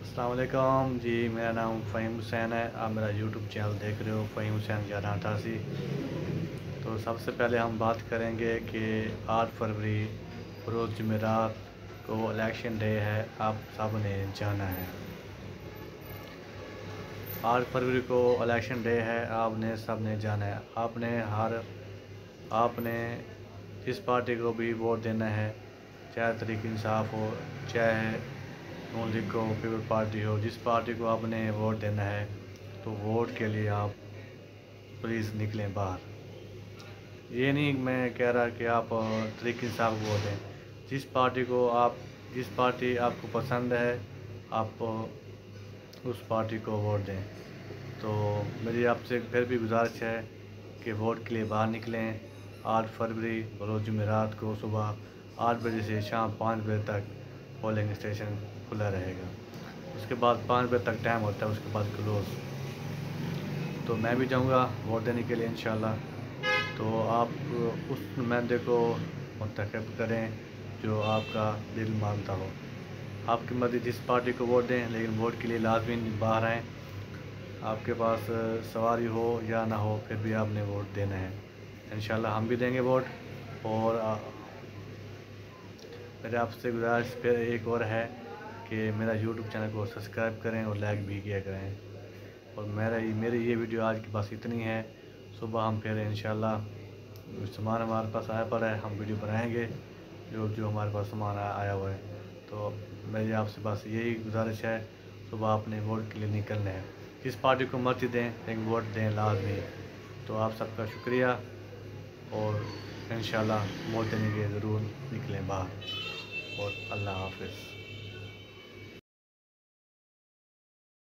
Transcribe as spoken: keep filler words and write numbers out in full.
अस्सलाम वालेकुम जी। मेरा नाम फ़हीम हुसैन है। आप मेरा यूट्यूब चैनल देख रहे हो, फ़हीम हुसैन ग्यारह अठासी। तो सबसे पहले हम बात करेंगे कि आठ फरवरी रोज़ जुमेरात को इलेक्शन डे है, आप सब ने जाना है। आठ फरवरी को इलेक्शन डे है, आपने सब ने जाना है। आपने हर आपने जिस पार्टी को भी वोट देना है, चाहे तहरीक इंसाफ हो, चाहे नून लीग को, पीपल पार्टी हो, जिस पार्टी को आपने वोट देना है तो वोट के लिए आप प्लीज़ निकलें बाहर। ये नहीं मैं कह रहा कि आप तहरीक इंसाफ को वोट दें। जिस पार्टी को आप जिस पार्टी आपको पसंद है, आप उस पार्टी को वोट दें। तो मेरी आपसे फिर भी गुजारिश है कि वोट के लिए बाहर निकलें। आठ फरवरी रोज़ जुमेरात को सुबह आठ बजे से शाम पाँच बजे तक पोलिंग स्टेशन खुला रहेगा। उसके बाद पाँच बजे तक टाइम होता है, उसके बाद क्लोज़। तो मैं भी जाऊंगा वोट देने के लिए इंशाल्लाह। तो आप उस नुमाइंदे को मुंतखब करें जो आपका दिल मानता हो। आपकी मर्ज़ी जिस पार्टी को वोट दें, लेकिन वोट के लिए लाजमी बाहर आएँ। आपके पास सवारी हो या ना हो, फिर भी आपने वोट देना है। इंशाल्लाह हम भी देंगे वोट। और मेरे आपसे गुजारिश फिर एक और है कि मेरा यूट्यूब चैनल को सब्सक्राइब करें और लाइक भी किया करें। और मेरा मेरी ये वीडियो आज की बस इतनी है। सुबह हम फिर इंशाल्लाह सामान हमारे पास आया पड़ा है, हम वीडियो बनाएंगे जो जो हमारे पास सामान आया हुआ है। तो मेरी आपसे बस यही गुजारिश है, सुबह अपने वोट के लिए निकलना है। जिस पार्टी को मर्जी दें, लेकिन वोट दें लाजमी। तो आप सबका शुक्रिया और इंशाल्लाह वोट देने के ज़रूर निकलें बाहर। और अल्लाह हाफ़िज़।